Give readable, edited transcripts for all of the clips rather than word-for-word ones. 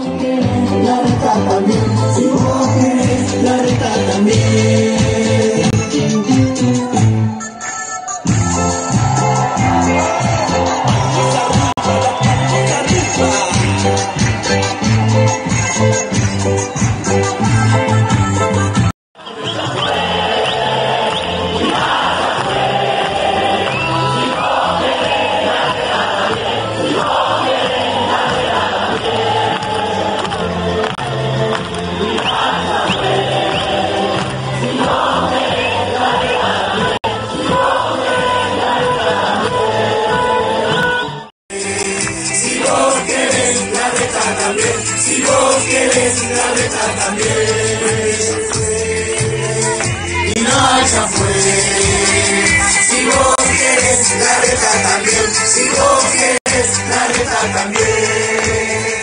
querés, la reta también. Si vos querés, la reta también. Si vos querés, la reta también. Y no, ya fue. Si vos querés, la reta también. Si vos querés, la reta también.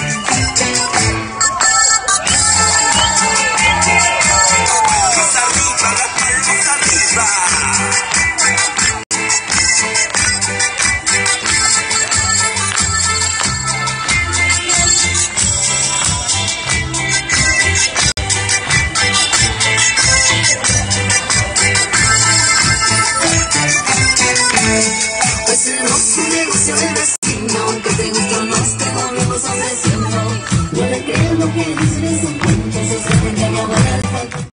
Pues no es un negocio del vecino, que te gusta más, te volvemos ofreciendo. No le crees lo que dices, son cuentos, se saben que acabar al falta.